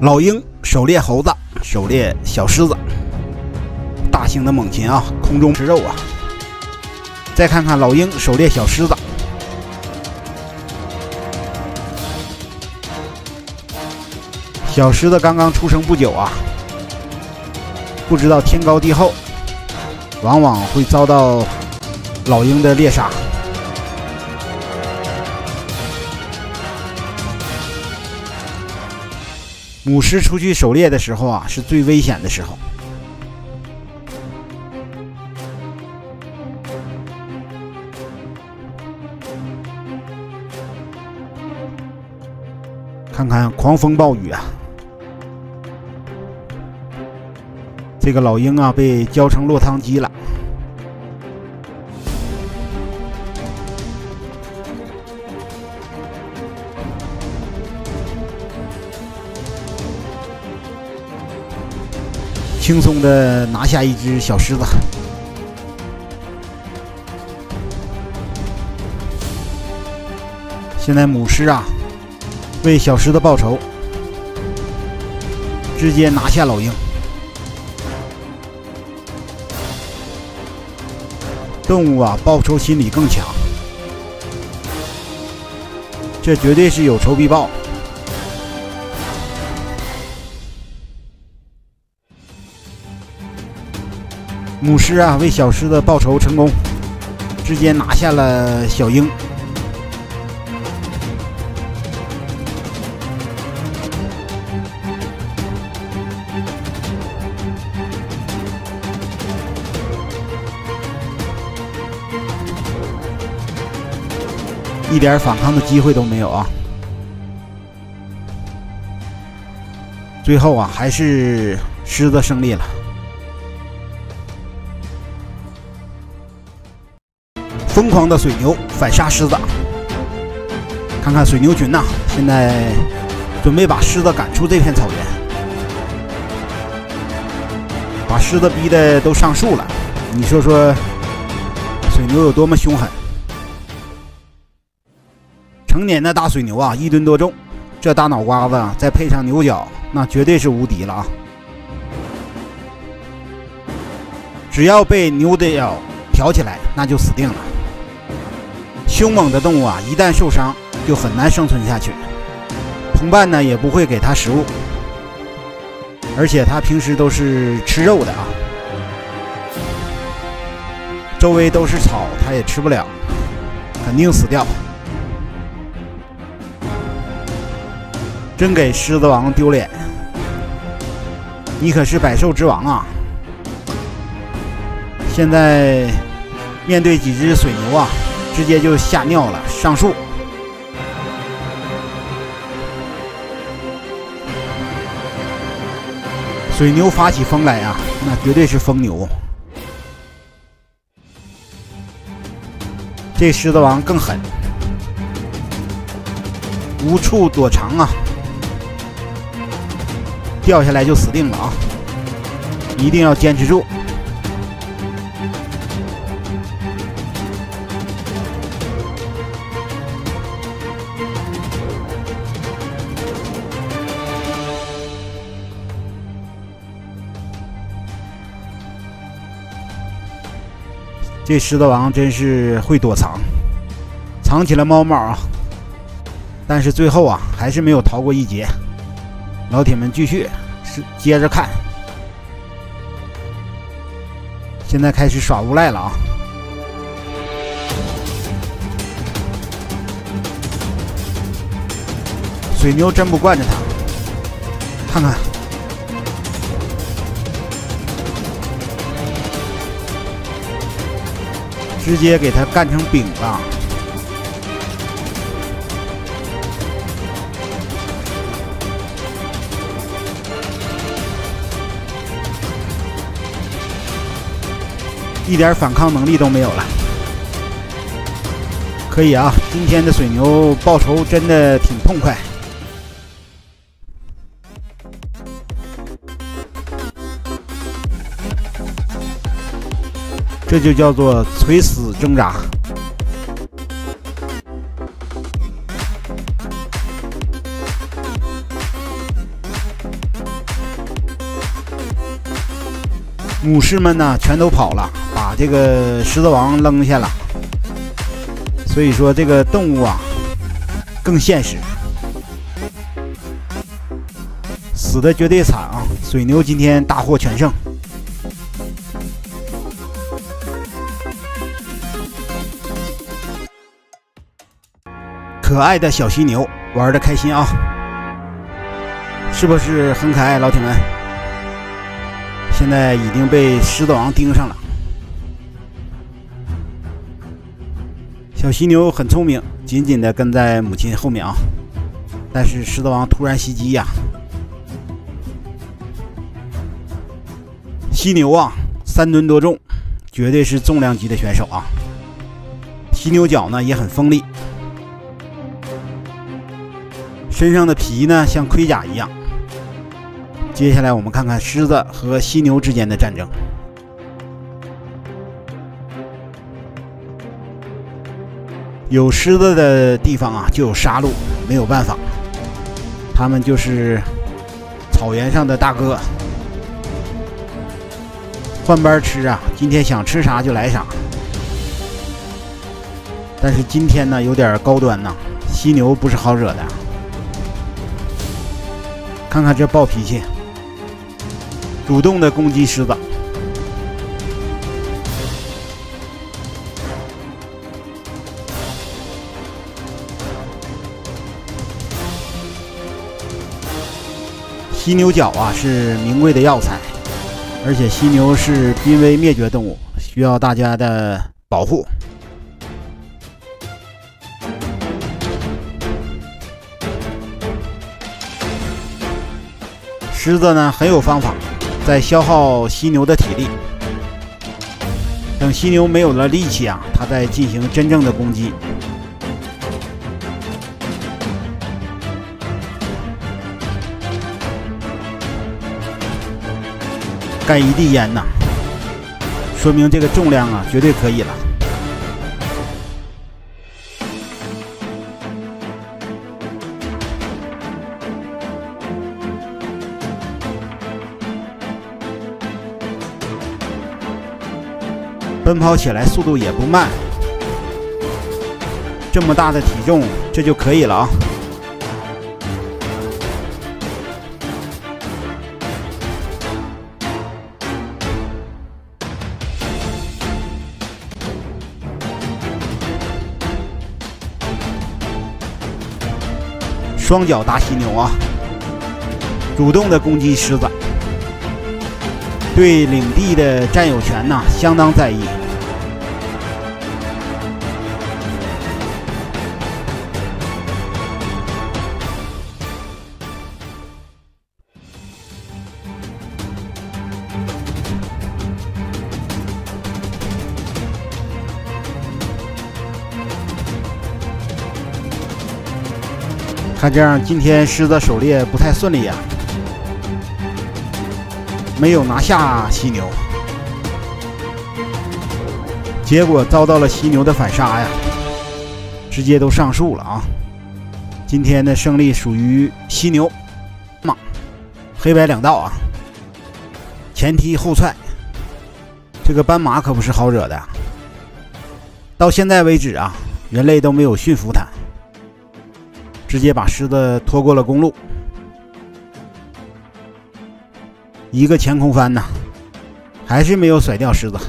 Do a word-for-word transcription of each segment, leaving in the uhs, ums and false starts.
老鹰狩猎猴子，狩猎小狮子，大型的猛禽啊，空中吃肉啊。再看看老鹰狩猎小狮子，小狮子刚刚出生不久啊，不知道天高地厚，往往会遭到老鹰的猎杀。母狮出去狩猎的时候啊，是最危险的时候。看看狂风暴雨啊，这个老鹰啊被浇成落汤鸡了。轻松的拿下一只小狮子。现在母狮啊为小狮子报仇，直接拿下老鹰。动物啊报仇心理更强，这绝对是有仇必报。母狮啊为小狮子报仇成功，直接拿下了小鹰。一点反抗的机会都没有啊！最后啊还是狮子胜利了。疯狂的水牛反杀狮子，看看水牛群呐、啊，现在准备把狮子赶出这片草原，把狮子逼得都上树了。你说说，水牛有多么凶狠？成年的大水牛啊，一吨多重，这大脑瓜子再配上牛角，那绝对是无敌了啊！只要被牛角挑起来，那就死定了。凶猛的动物啊，一旦受伤就很难生存下去，同伴呢也不会给它食物，而且它平时都是吃肉的啊，周围都是草，它也吃不了，肯定死掉。真给狮子王丢脸，你可是百兽之王啊！现在面对几只水牛啊，直接就吓尿了，上树。水牛发起疯来啊，那绝对是疯牛。这狮子王更狠，无处躲藏啊，掉下来就死定了啊！一定要坚持住。这狮子王真是会躲藏，藏起了猫猫啊！但是最后啊，还是没有逃过一劫。老铁们继续是接着看，现在开始耍无赖了啊！水牛真不惯着他，看看。直接给他干成饼了。一点反抗能力都没有了。可以啊，今天的水牛报仇真的挺痛快。这就叫做垂死挣扎。 母狮们呢全都跑了，把这个狮子王扔下了。所以说这个动物啊更现实，死的绝对惨啊！水牛今天大获全胜。可爱的小犀牛玩得开心啊，是不是很可爱，老铁们？现在已经被狮子王盯上了。小犀牛很聪明，紧紧地跟在母亲后面啊。但是狮子王突然袭击呀、啊！犀牛啊，三吨多重，绝对是重量级的选手啊。犀牛角呢也很锋利，身上的皮呢像盔甲一样。接下来我们看看狮子和犀牛之间的战争。有狮子的地方啊，就有杀戮，没有办法，他们就是草原上的大哥，换班吃啊，今天想吃啥就来啥。但是今天呢，有点高端呐，犀牛不是好惹的。看看这暴脾气，主动的攻击狮子。犀牛角啊是名贵的药材，而且犀牛是濒危灭绝动物，需要大家的保护。狮子呢很有方法，在消耗犀牛的体力。等犀牛没有了力气啊，它再进行真正的攻击。干一地烟呐，说明这个重量啊绝对可以了。奔跑起来速度也不慢，这么大的体重，这就可以了啊。双脚大犀牛啊，主动的攻击狮子，对领地的占有权呐、啊、相当在意。看这样，今天狮子狩猎不太顺利呀、啊，没有拿下犀牛，结果遭到了犀牛的反杀呀，直接都上树了啊！今天的胜利属于犀牛，马黑白两道啊，前踢后踹，这个斑马可不是好惹的。到现在为止啊，人类都没有驯服它。直接把狮子拖过了公路，一个前空翻呢，还是没有甩掉狮子。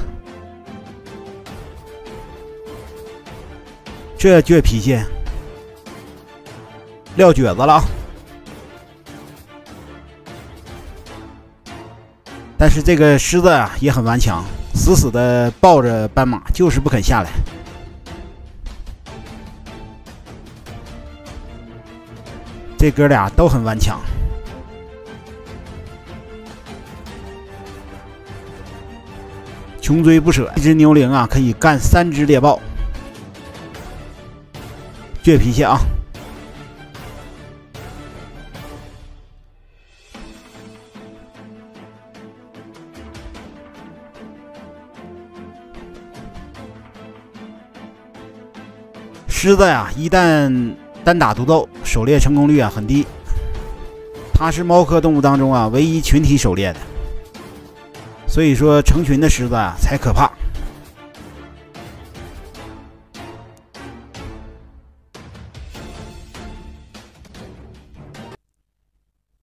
这倔脾气，撂蹶子了啊！但是这个狮子啊也很顽强，死死的抱着斑马，就是不肯下来。这哥俩都很顽强，穷追不舍。一只牛羚啊，可以干三只猎豹，倔脾气啊！狮子呀，一旦单打独斗，狩猎成功率啊很低。它是猫科动物当中啊唯一群体狩猎的， 所以说成群的狮子啊才可怕。